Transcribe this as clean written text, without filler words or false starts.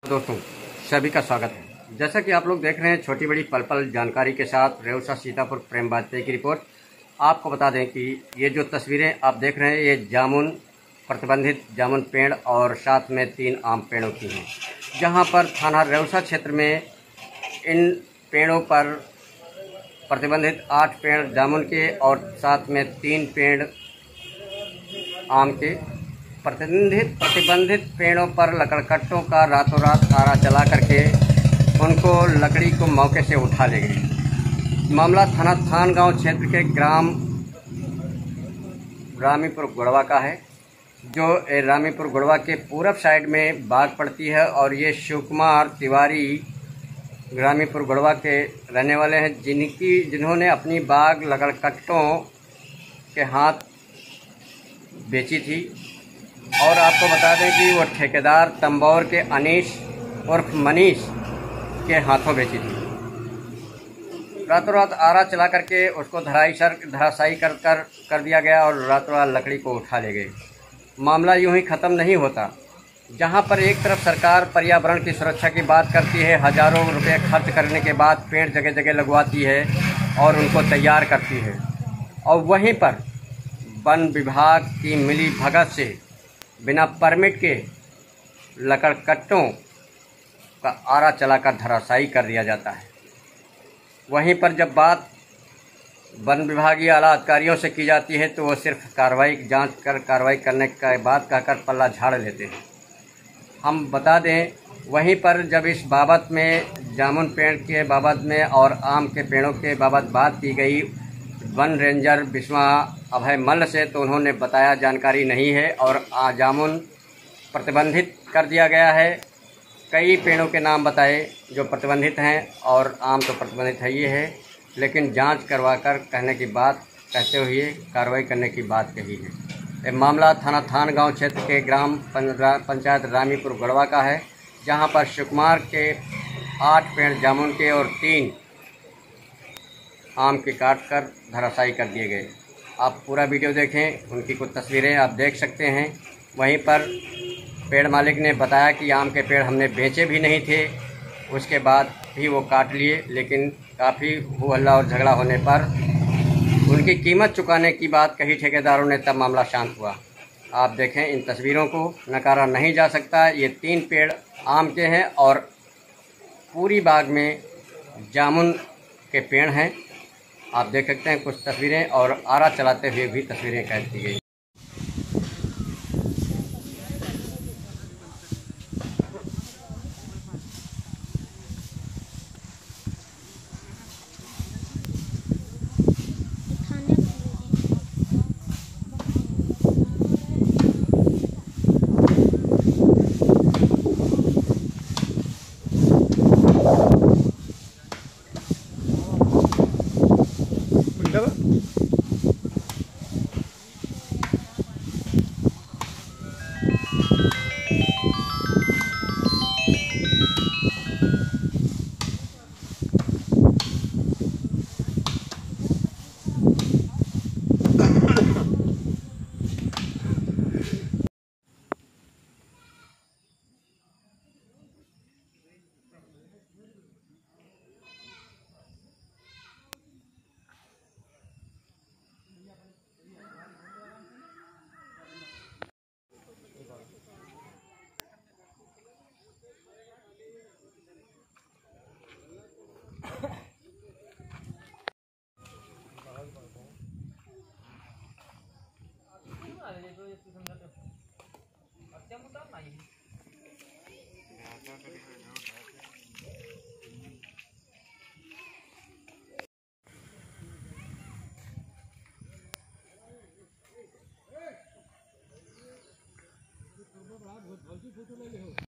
दोस्तों सभी का स्वागत है। जैसा कि आप लोग देख रहे हैं छोटी बड़ी पल पल जानकारी के साथ रेउसा सीतापुर प्रेम वाजपेयी की रिपोर्ट। आपको बता दें कि ये जो तस्वीरें आप देख रहे हैं ये जामुन प्रतिबंधित जामुन पेड़ और साथ में 3 आम पेड़ों की हैं, जहां पर थाना रेउसा क्षेत्र में इन पेड़ों पर प्रतिबंधित 8 पेड़ जामुन के और साथ में 3 पेड़ आम के प्रतिबंधित पेड़ों पर लकड़कट्टों का रातों रात आरा चला करके उनको लकड़ी को मौके से उठा ले गई। मामला थान गांव क्षेत्र के ग्राम रामीपुर गुड़वा का है, जो रामीपुर गुड़वा के पूरब साइड में बाग पड़ती है और ये शिव कुमार तिवारी रामीपुर गुड़वा के रहने वाले हैं, जिन्होंने अपनी बाग लकड़कट्टों के हाथ बेची थी। और आपको बता दें कि वो ठेकेदार तंबौर के अनीश उर्फ मनीष के हाथों बेची थी। रातों रात आरा चला करके उसको धराशायी कर दिया गया और रातों रात लकड़ी को उठा ले गए। मामला यूं ही ख़त्म नहीं होता। जहां पर एक तरफ सरकार पर्यावरण की सुरक्षा की बात करती है, हज़ारों रुपये खर्च करने के बाद पेड़ जगह जगह लगवाती है और उनको तैयार करती है, और वहीं पर वन विभाग की मिली भगत से बिना परमिट के लकड़कट्टों का आरा चलाकर धराशायी कर दिया जाता है। वहीं पर जब बात वन विभागीय आला अधिकारियों से की जाती है तो वो सिर्फ कार्रवाई करने के बाद कहकर पल्ला झाड़ लेते हैं। हम बता दें, वहीं पर जब इस बाबत में जामुन पेड़ के बाबत में और आम के पेड़ों के बाबत बात की गई वन रेंजर बिस्वा अभय मल्ल से, तो उन्होंने बताया जानकारी नहीं है और जामुन प्रतिबंधित कर दिया गया है। कई पेड़ों के नाम बताए जो प्रतिबंधित हैं और आम तो प्रतिबंधित है ही है, लेकिन जांच करवाकर कहते हुए कार्रवाई करने की बात कही है। ये मामला थान गांव क्षेत्र के ग्राम पंचायत रामीपुर गुड़वा का है, जहां पर शिवकुमार के 8 पेड़ जामुन के और 3 आम के काटकर धराशायी कर दिए गए। आप पूरा वीडियो देखें, उनकी कुछ तस्वीरें आप देख सकते हैं। वहीं पर पेड़ मालिक ने बताया कि आम के पेड़ हमने बेचे भी नहीं थे, उसके बाद भी वो काट लिए, लेकिन काफ़ी हो हल्ला और झगड़ा होने पर उनकी कीमत चुकाने की बात कही ठेकेदारों ने, तब मामला शांत हुआ। आप देखें, इन तस्वीरों को नकारा नहीं जा सकता। ये 3 पेड़ आम के हैं और पूरी बाग में जामुन के पेड़ हैं। आप देख सकते हैं कुछ तस्वीरें, और आरा चलाते हुए भी तस्वीरें कैद की गई। फोटो ले लो।